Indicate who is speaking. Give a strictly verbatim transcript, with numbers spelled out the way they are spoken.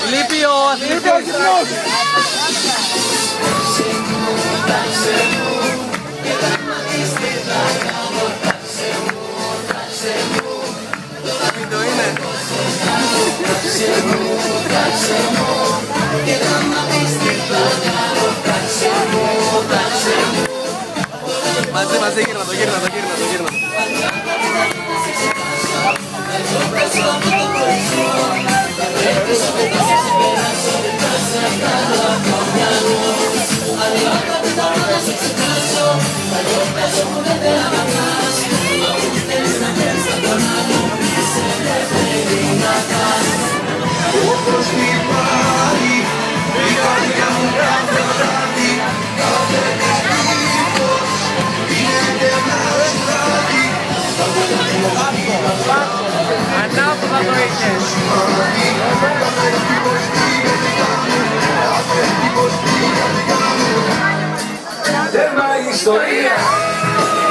Speaker 1: Λείπει ο αθλητής. Βίντεο είναι. Μαζί, μαζί, γύρνα το, γύρνα το, γύρνα το, γύρνα το.
Speaker 2: Όπως υπάρχει, η καρδιά μου κάθε βράδυ, κάθε τύπος, γίνεται ένας βράδυ.
Speaker 1: Ανάποδα το είχες.
Speaker 2: Κάθε τύπος πήγαινε κάπου, κάθε τύπος πήγαινε κάπου. Τέρμα ιστορία.